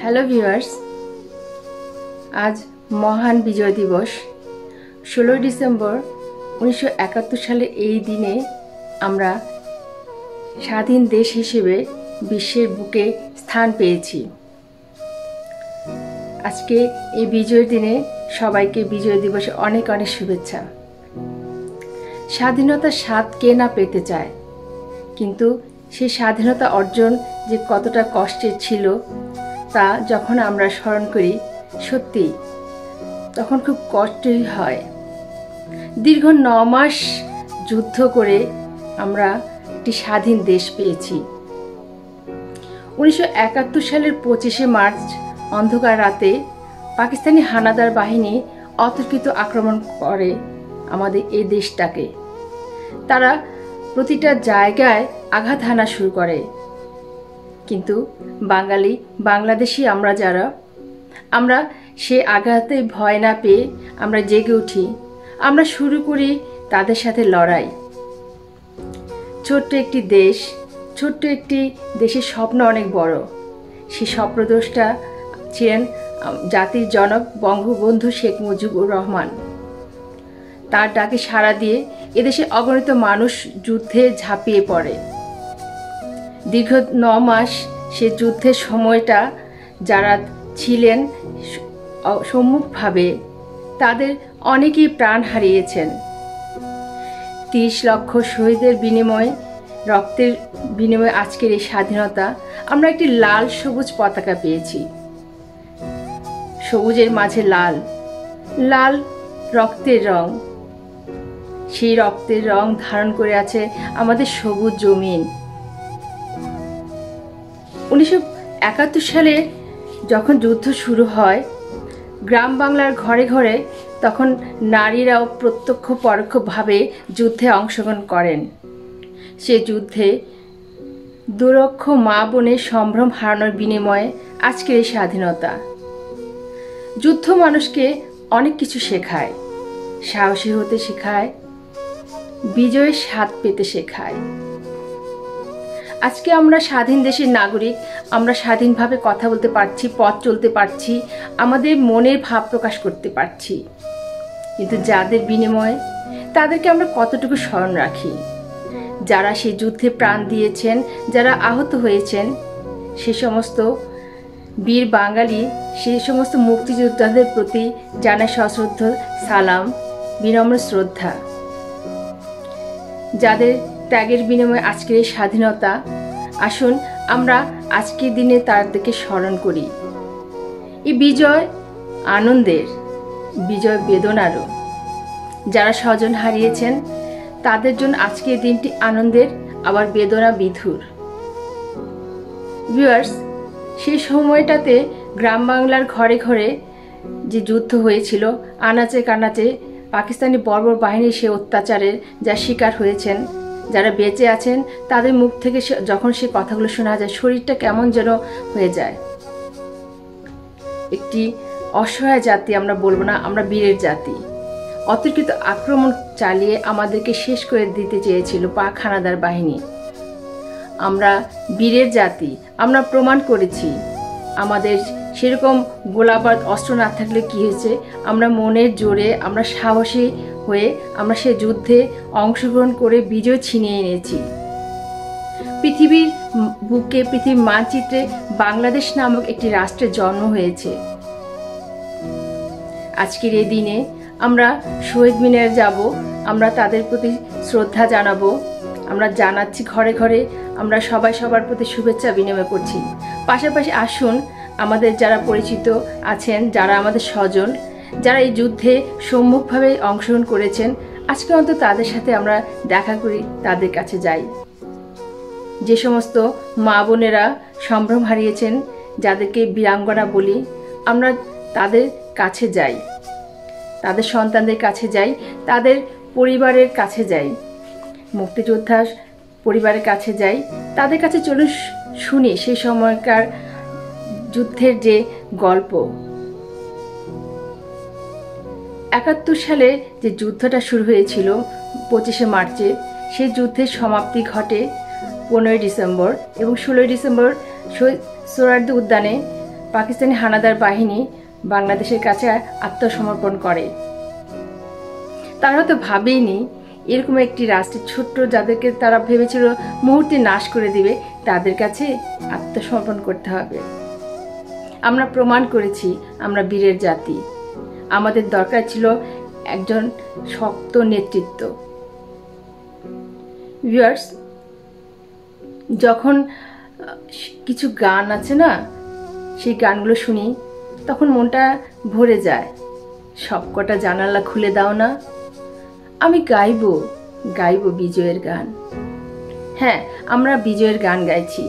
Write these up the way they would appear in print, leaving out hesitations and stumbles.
Hello viewers, আজ মহান বিজয় দিবস 16 ডিসেম্বর 1971 সালে। এই দিনে আমরা স্বাধীন দেশ হিসেবে বিশ্বের বুকে স্থান পেয়েছি। আজকে এই বিজয়ের দিনে সবাইকে বিজয় দিবসে অনেক অনেক শুভেচ্ছা। স্বাধীনতার স্বাদ কে না পেতে চায়, কিন্তু সেই স্বাধীনতা অর্জন যে কতটা কষ্টের ছিল তা যখন আমরা স্মরণ করি, সত্যি তখন খুব কষ্টই হয়। দীর্ঘ 9 মাস যুদ্ধ করে আমরা একটি স্বাধীন দেশ পেয়েছি। 1971 সালের 25শে মার্চ অন্ধকার রাতে পাকিস্তানি হানাদার বাহিনী অতর্কিত আক্রমণ করে আমাদের এই দেশটাকে। তারা প্রতিটা জায়গায় আঘাত হানা শুরু করে, কিন্তু বাংলাদেশি আমরা সে আঘাতে ভয় না পেয়ে আমরা জেগে উঠি। আমরা শুরু করি তাদের সাথে লড়াই। ছোট্ট একটি দেশের স্বপ্ন অনেক বড়। সেই স্বপ্নদ্রষ্টা ছিলেন জাতির জনক বঙ্গবন্ধু শেখ মুজিবুর রহমান। তার ডাকে সাড়া দিয়ে এদেশে অগণিত মানুষ যুদ্ধে ঝাঁপিয়ে পড়ে। দীর্ঘ 9 মাস সে যুদ্ধের সময়টা যারা ছিলেন সম্মুখভাবে, তাদের অনেকেই প্রাণ হারিয়েছেন। 30 লক্ষ শহীদের বিনিময়ে, রক্তের বিনিময়ে আজকের এই স্বাধীনতা আমরা একটি লাল সবুজ পতাকা পেয়েছি। সবুজের মাঝে লাল রক্তের রং। সেই রক্তের রং ধারণ করে আছে আমাদের সবুজ জমিন। 1971 সালে যখন যুদ্ধ শুরু হয়, গ্রাম বাংলার ঘরে ঘরে তখন নারীরাও প্রত্যক্ষ পরোক্ষভাবে যুদ্ধে অংশগ্রহণ করেন। সে যুদ্ধে 2 লক্ষ মা বোনের সম্ভ্রম হারানোর বিনিময়ে আজকের এই স্বাধীনতা। যুদ্ধ মানুষকে অনেক কিছু শেখায়, সাহসী হতে শেখায়, বিজয়ের স্বাদ পেতে শেখায়। আজকে আমরা স্বাধীন দেশের নাগরিক, আমরা স্বাধীনভাবে কথা বলতে পারছি, পথ চলতে পারছি, আমাদের মনের ভাব প্রকাশ করতে পারছি। কিন্তু যাদের বিনিময়ে তাদেরকে আমরা কতটুকু স্মরণ রাখি? যারা সেই যুদ্ধে প্রাণ দিয়েছেন, যারা আহত হয়েছেন, সে সমস্ত বীর বাঙালি, সেই সমস্ত মুক্তিযোদ্ধাদের প্রতি জানাই সশ্রদ্ধ সালাম, বিনম্র শ্রদ্ধা। যাদের ত্যাগের বিনিময়ে আজকের এই স্বাধীনতা, আসুন আমরা আজকের দিনে তাদেরকে স্মরণ করি। এই বিজয় আনন্দের, বিজয় বেদনারও। যারা স্বজন হারিয়েছেন তাদের জন্য আজকের দিনটি আনন্দের, আবার বেদনা বিধুর। ভিউয়ার্স, সেই সময়টাতে গ্রাম বাংলার ঘরে ঘরে যে যুদ্ধ হয়েছিল, আনাচে কানাচে পাকিস্তানি বর্বর বাহিনীর সে অত্যাচারের যা শিকার হয়েছেন, যারা বেঁচে আছেন তাদের মুখ থেকে যখন সে কথাগুলো শোনা যায়, শরীরটা কেমন যেন হয়ে যায়। একটি অসহায় জাতি আমরা বলবো না, আমরা বীরের জাতি। অতর্কিত আক্রমণ চালিয়ে আমাদেরকে শেষ করে দিতে চেয়েছিল পাক হানাদার বাহিনী। আমরা বীরের জাতি, আমরা প্রমাণ করেছি। আমাদের সেরকম গোলাবারুদ অস্ত্র না থাকলে কি হয়েছে, আমরা মনের জোরে, আমরা সাহসী হয়ে আমরা সে যুদ্ধে অংশগ্রহণ করে বিজয় ছিনিয়ে এনেছি। পৃথিবীর বুকে, পৃথিবীর মানচিত্রে বাংলাদেশ নামক একটি রাষ্ট্রের জন্ম হয়েছে। আজকের এই দিনে আমরা শহীদ মিনারে যাব, আমরা তাদের প্রতি শ্রদ্ধা জানাবো। আমরা জানাচ্ছি ঘরে ঘরে, আমরা সবাই সবার প্রতি শুভেচ্ছা বিনিময় করছি। পাশাপাশি আসুন আমাদের যারা পরিচিত আছেন, যারা আমাদের স্বজন, যারা এই যুদ্ধে সম্মুখভাবে অংশগ্রহণ করেছেন, আজকে অন্তত তাদের সাথে আমরা দেখা করি, তাদের কাছে যাই। যে সমস্ত মা বোনেরা সম্ভ্রম হারিয়েছেন, যাদেরকে বীরাঙ্গনা বলি, আমরা তাদের কাছে যাই, তাদের সন্তানদের কাছে যাই, তাদের পরিবারের কাছে যাই, মুক্তিযোদ্ধা পরিবারের কাছে যাই, তাদের কাছে চলুন শুনি সেই সময়কার যুদ্ধের যে গল্প। 71 সালে যে যুদ্ধটা শুরু হয়েছিল 25শে মার্চে, সেই যুদ্ধের সমাপ্তি ঘটে 15 ডিসেম্বর এবং 16 ডিসেম্বর সোহরাওয়ার্দী উদ্যানে পাকিস্তানি হানাদার বাহিনী বাংলাদেশের কাছে আত্মসমর্পণ করে। তারা হয়তো ভাবেইনি এরকম একটি রাষ্ট্রের ছোট্ট, যাদেরকে তারা ভেবেছিল মুহূর্তে নাশ করে দিবে, তাদের কাছে আত্মসমর্পণ করতে হবে। আমরা প্রমাণ করেছি আমরা বীরের জাতি। আমাদের দরকার ছিল একজন শক্ত নেতৃত্ব। ভিউয়ার্স, যখন কিছু গান আছে না, সেই গানগুলো শুনি তখন মনটা ভরে যায়। সবকটা জানালা খুলে দাও না, আমি গাইবো বিজয়ের গান। হ্যাঁ, আমরা বিজয়ের গান গাইছি।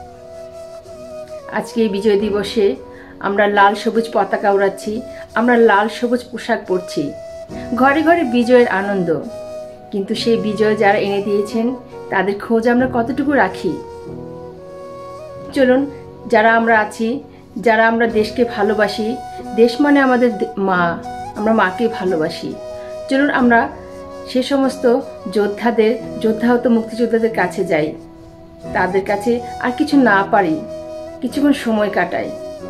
আজকে এই বিজয় দিবসে আমরা লাল সবুজ পতাকা উড়াচ্ছি, আমরা লাল সবুজ পোশাক পরছি। ঘরে ঘরে বিজয়ের আনন্দ, কিন্তু সেই বিজয় যারা এনে দিয়েছেন তাদের খোঁজ আমরা কতটুকু রাখি? চলুন, যারা আমরা আছি, যারা আমরা দেশকে ভালোবাসি, দেশ মানে আমাদের মা, আমরা মাকে ভালোবাসি, চলুন আমরা সে সমস্ত যোদ্ধাহত মুক্তিযোদ্ধাদের কাছে যাই। তাদের কাছে আর কিছু না পারি, কিছুক্ষণ সময় কাটাই।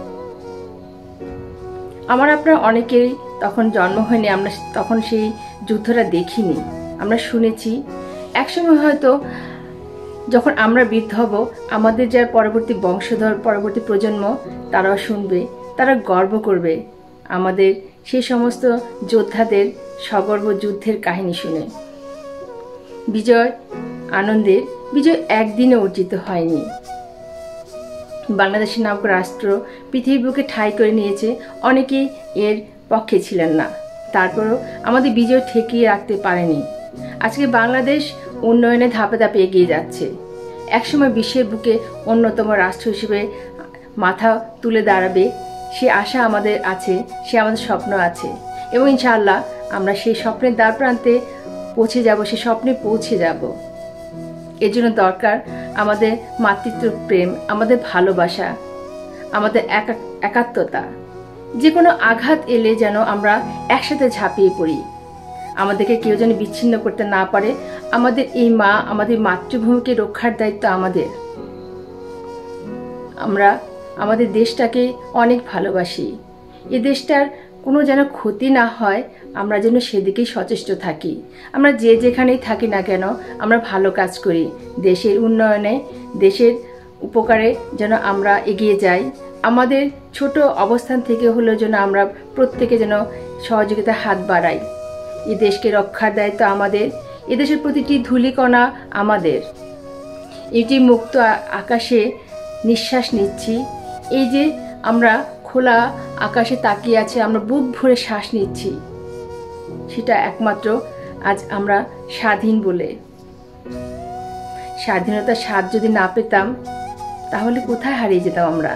আমার আপনার অনেকেরই তখন জন্ম হয়নি, আমরা তখন সেই যুদ্ধটা দেখিনি, আমরা শুনেছি। একসময় হয়তো যখন আমরা বৃদ্ধ হব, আমাদের যার পরবর্তী বংশধর, পরবর্তী প্রজন্ম, তারাও শুনবে, তারা গর্ব করবে আমাদের সেই সমস্ত যোদ্ধাদের সগর্ব যুদ্ধের কাহিনী শুনে। বিজয় আনন্দের, বিজয় একদিনে অর্জিত হয়নি। বাংলাদেশের নামক রাষ্ট্র পৃথিবীর বুকে ঠাঁই করে নিয়েছে, অনেকেই এর পক্ষে ছিলেন না, তারপরও আমাদের বিজয় ঠেকিয়ে রাখতে পারেনি। আজকে বাংলাদেশ উন্নয়নে ধাপে ধাপে এগিয়ে যাচ্ছে। একসময় বিশ্বের বুকে অন্যতম রাষ্ট্র হিসেবে মাথা তুলে দাঁড়াবে, সে আশা আমাদের আছে, সে আমাদের স্বপ্ন আছে, এবং ইনশাআল্লাহ আমরা সেই স্বপ্নের দ্বার প্রান্তে পৌঁছে যাব, সে স্বপ্নে পৌঁছে যাব। এর জন্য দরকার আমাদের মাতৃত্ব প্রেম, আমাদের ভালোবাসা, আমাদের একাত্মতা। যে কোনো আঘাত এলে যেন আমরা একসাথে ঝাঁপিয়ে পড়ি, আমাদেরকে কেউ যেন বিচ্ছিন্ন করতে না পারে। আমাদের এই মা, আমাদের মাতৃভূমিকে রক্ষার দায়িত্ব আমাদের। আমরা আমাদের দেশটাকে অনেক ভালোবাসি। এই দেশটার কোনো যেন ক্ষতি না হয়, আমরা যেন সেদিকেই সচেষ্ট থাকি। আমরা যে যেখানেই থাকি না কেন, আমরা ভালো কাজ করি, দেশের উন্নয়নে, দেশের উপকারে যেন আমরা এগিয়ে যাই। আমাদের ছোট অবস্থান থেকে হলেও যেন আমরা প্রত্যেকে যেন সহযোগিতার হাত বাড়াই। এই দেশকে রক্ষার দায়িত্ব আমাদের, এদেশের প্রতিটি ধূলিকণা আমাদের। এই যে মুক্ত আকাশে নিঃশ্বাস নিচ্ছি, এই যে আমরা খোলা আকাশে তাকিয়ে আছে, আমরা বুক ভরে শ্বাস নিচ্ছি, সেটা একমাত্র আজ আমরা স্বাধীন বলে। স্বাধীনতার স্বাদ যদি না পেতাম, তাহলে কোথায় হারিয়ে যেতাম আমরা?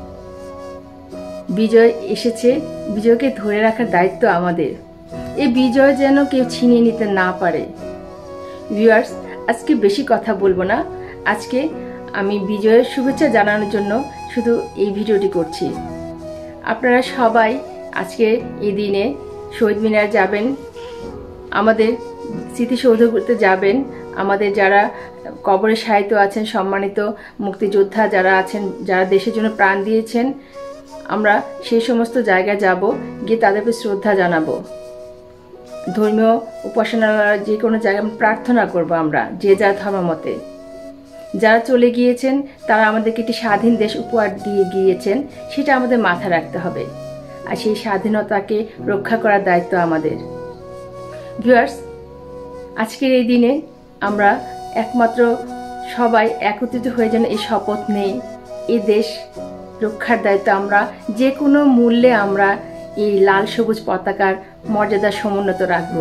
বিজয় এসেছে, বিজয়কে ধরে রাখার দায়িত্ব আমাদের। এই বিজয় যেন কেউ ছিনিয়ে নিতে না পারে। ভিউয়ার্স, আজকে বেশি কথা বলবো না। আজকে আমি বিজয়ের শুভেচ্ছা জানানোর জন্য শুধু এই ভিডিওটি করছি। আপনারা সবাই আজকে এই দিনে শহীদ মিনার যাবেন, আমাদের স্মৃতিসৌধতে যাবেন, আমাদের যারা কবরে শায়িত আছেন, সম্মানিত মুক্তিযোদ্ধা যারা আছেন, যারা দেশের জন্য প্রাণ দিয়েছেন, আমরা সেই সমস্ত জায়গায় যাব, গিয়ে তাদেরকে শ্রদ্ধা জানাবো। ধর্মীয় উপাসনালয় যে কোনো জায়গায় প্রার্থনা করব, আমরা যে যার ধর্ম মতে। যারা চলে গিয়েছেন তারা আমাদেরকে একটি স্বাধীন দেশ উপহার দিয়ে গিয়েছেন, সেটা আমাদের মাথায় রাখতে হবে। আর সেই স্বাধীনতাকে রক্ষা করার দায়িত্ব আমাদের। ভিউয়ার্স, আজকের এই দিনে আমরা একমাত্র সবাই একত্রিত হয়ে যেন এই শপথ নেই, এই দেশ রক্ষার দায়িত্ব আমরা যে কোনো মূল্যে আমরা এই লাল সবুজ পতাকার মর্যাদা সমুন্নত রাখব।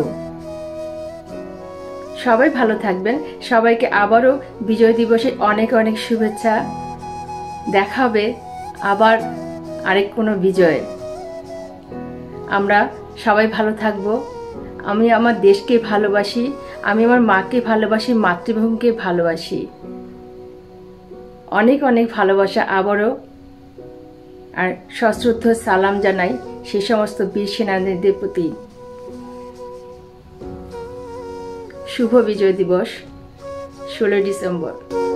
সবাই ভালো থাকবেন। সবাইকে আবারও বিজয় দিবসে অনেক অনেক শুভেচ্ছা। দেখা হবে আবার আরেক কোনো বিজয়ে। আমরা সবাই ভালো থাকব। আমি আমার দেশকে ভালোবাসি, আমি আমার মাকে ভালোবাসি, মাতৃভূমিকে ভালোবাসি। অনেক অনেক ভালোবাসা আবারও, আর সশ্রদ্ধ সালাম জানাই সে সমস্ত বীর সেনানীদের প্রতি। শুভ বিজয় দিবস, 16 ডিসেম্বর।